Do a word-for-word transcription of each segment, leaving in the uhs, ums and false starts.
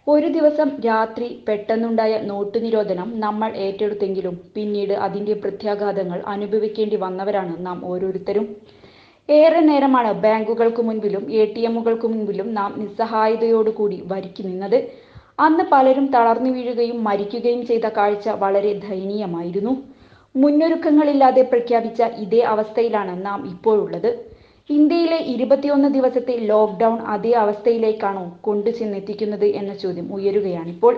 ഒരു ദിവസം രാത്രി പെട്ടെന്നുണ്ടായ നോട്ട് നിരോധനം നമ്മൾ ഏറ്റെടുത്തെങ്കിലും പിന്നീട് അതിൻ്റെ പ്രത്യാഘാതങ്ങൾ അനുഭവിക്കേണ്ടി വന്നവരാണ് നാം ഓരോരുത്തരും. ഏറെ നേരമാണ് ബാങ്കുകൾക്ക് മുൻപിലും എ ടി എമ്മുകൾക്ക് മുൻപിലും നാം നിസ്സഹായതയോടുകൂടി വരിക്ക് നിന്നത്. അന്ന് പലരും തളർന്നു വീഴുകയും മരിക്കുകയും ചെയ്ത കാഴ്ച വളരെ ദയനീയമായിരുന്നു. മുന്നൊരുക്കങ്ങളില്ലാതെ പ്രഖ്യാപിച്ച ഇതേ അവസ്ഥയിലാണ് നാം ഇപ്പോഴുള്ളത്. ഇന്ത്യയിലെ ഇരുപത്തിയൊന്ന് ദിവസത്തെ ലോക്ക്ഡൗൺ അതേ അവസ്ഥയിലേക്കാണോ കൊണ്ടു ചെന്നെത്തിക്കുന്നത് എന്ന ചോദ്യം ഉയരുകയാണിപ്പോൾ.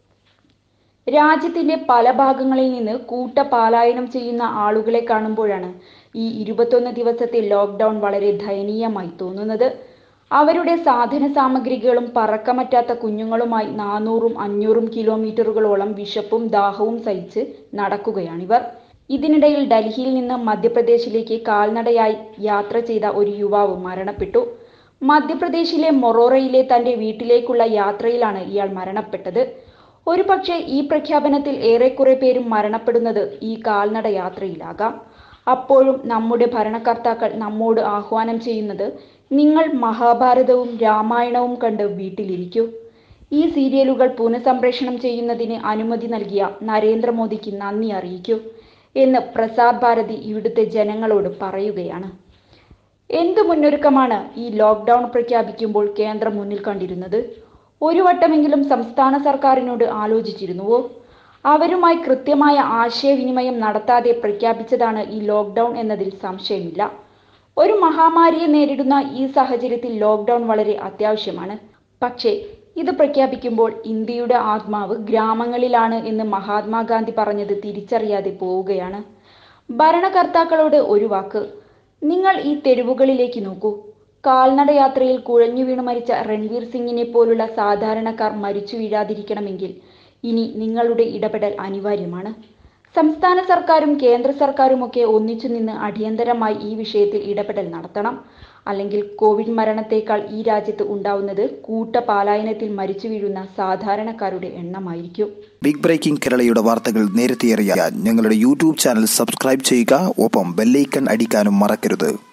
രാജ്യത്തിന്റെ പല ഭാഗങ്ങളിൽ നിന്ന് കൂട്ടപലായനം ചെയ്യുന്ന ആളുകളെ കാണുമ്പോഴാണ് ഈ ഇരുപത്തൊന്ന് ദിവസത്തെ ലോക്ക്ഡൗൺ വളരെ ദയനീയമായി തോന്നുന്നത്. അവരുടെ സാധന സാമഗ്രികളും പറക്കമറ്റാത്ത കുഞ്ഞുങ്ങളുമായി നാനൂറും അഞ്ഞൂറും കിലോമീറ്ററുകളോളം വിശപ്പും ദാഹവും സഹിച്ച് നടക്കുകയാണിവർ. ഇതിനിടയിൽ ഡൽഹിയിൽ നിന്ന് മധ്യപ്രദേശിലേക്ക് കാൽനടയായി യാത്ര ചെയ്ത ഒരു യുവാവ് മരണപ്പെട്ടു. മധ്യപ്രദേശിലെ മൊറോറയിലെ തന്റെ വീട്ടിലേക്കുള്ള യാത്രയിലാണ് ഇയാൾ മരണപ്പെട്ടത്. ഒരു പക്ഷേ ഈ പ്രഖ്യാപനത്തിൽ ഏറെക്കുറെ പേരും മരണപ്പെടുന്നത് ഈ കാൽനട യാത്രയിലാകാം. അപ്പോഴും നമ്മുടെ ഭരണകർത്താക്കൾ നമ്മോട് ആഹ്വാനം ചെയ്യുന്നത്, നിങ്ങൾ മഹാഭാരതവും രാമായണവും കണ്ട് വീട്ടിലിരിക്കൂ. ഈ സീരിയലുകൾ പുനഃസംപ്രേഷണം ചെയ്യുന്നതിന് അനുമതി നൽകിയ നരേന്ദ്രമോദിക്ക് നന്ദി അറിയിക്കൂ എന്ന് പ്രസാർ ഭാരതി ഇവിടുത്തെ ജനങ്ങളോട് പറയുകയാണ്. എന്ത് മുന്നൊരുക്കമാണ് ഈ ലോക്ക്ഡൗൺ പ്രഖ്യാപിക്കുമ്പോൾ കേന്ദ്രം മുന്നിൽ കണ്ടിരുന്നത്? ഒരു വട്ടമെങ്കിലും സംസ്ഥാന സർക്കാരിനോട് ആലോചിച്ചിരുന്നുവോ? അവരുമായി കൃത്യമായ ആശയവിനിമയം നടത്താതെ പ്രഖ്യാപിച്ചതാണ് ഈ ലോക്ക്ഡൗൺ എന്നതിൽ സംശയമില്ല. ഒരു മഹാമാരിയെ നേരിടുന്ന ഈ സാഹചര്യത്തിൽ ലോക്ക്ഡൗൺ വളരെ അത്യാവശ്യമാണ്. പക്ഷേ ഇത് പ്രഖ്യാപിക്കുമ്പോൾ ഇന്ത്യയുടെ ആത്മാവ് ഗ്രാമങ്ങളിലാണ് എന്ന് മഹാത്മാഗാന്ധി പറഞ്ഞത് തിരിച്ചറിയാതെ പോവുകയാണ്. ഭരണകർത്താക്കളോട് ഒരു വാക്ക്, നിങ്ങൾ ഈ തെരുവുകളിലേക്ക് നോക്കൂ. കാൽനടയാത്രയിൽ കുഴഞ്ഞു വീണു മരിച്ച രൺവീർ സിംഗിനെ പോലുള്ള സാധാരണക്കാർ മരിച്ചു വീഴാതിരിക്കണമെങ്കിൽ ഇനി നിങ്ങളുടെ ഇടപെടൽ അനിവാര്യമാണ്. സംസ്ഥാന സർക്കാരും കേന്ദ്ര സർക്കാരുമൊക്കെ ഒന്നിച്ചു നിന്ന് അടിയന്തരമായി ഈ വിഷയത്തിൽ ഇടപെടൽ നടത്തണം. അല്ലെങ്കിൽ കോവിഡ് മരണത്തേക്കാൾ ഈ രാജ്യത്ത് ഉണ്ടാവുന്നത് കൂട്ടപലായനത്തിൽ മരിച്ചു വീഴുന്ന സാധാരണക്കാരുടെ എണ്ണമായിരിക്കും. ബിഗ് ബ്രേക്കിംഗ് കേരളയുടെ വാർത്തകൾ നേരത്തെ അറിയാൻ ഞങ്ങളുടെ യൂട്യൂബ് ചാനൽ സബ്സ്ക്രൈബ് ചെയ്യുക. ഒപ്പം ബെല്ലൈക്കൺ അടിക്കാനും മറക്കരുത്.